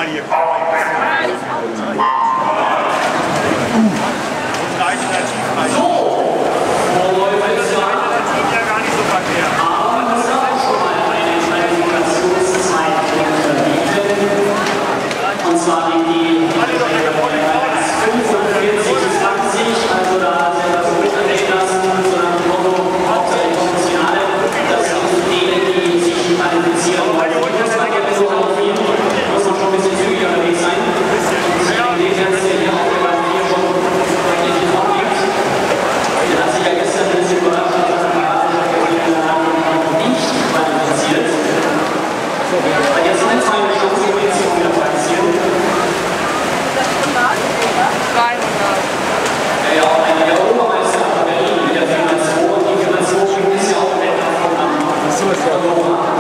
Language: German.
hier. Unsere Alternativen. So! Das ist ja gar nicht so verkehrt. Aber das ist auch schon mal eine Qualifikationszeit unterbieten. Und zwar die 45:20, also da hat er das unterlegen lassen, sondern im Motto hauptsächlich Funktionale, das sind denen, die sich qualifizieren wollen. Das war ja so auf jeden Fall, muss man schon ein bisschen zügiger unterwegs sein. Und den jetzt hier auch bei 4 schon eigentlich in Ordnung liegt. Der hat sich ja gestern ein bisschen überrascht, dass er noch nicht qualifiziert. Aber jetzt noch eine Chance, die jetzt auch wieder qualifizieren. Ja, auch der Obermeister von Berlin mit der 4x2 und die 4x2 ist ja auch ein Wetter von Europa.